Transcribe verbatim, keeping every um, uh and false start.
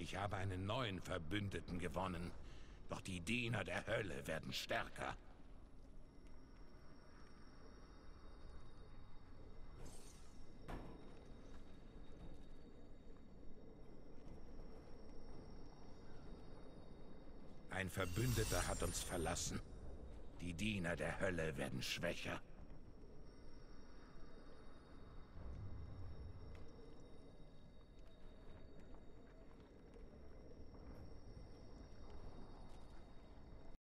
Ich habe einen neuen Verbündeten gewonnen. Doch die Diener der Hölle werden stärker. Ein Verbündeter hat uns verlassen. Die Diener der Hölle werden schwächer.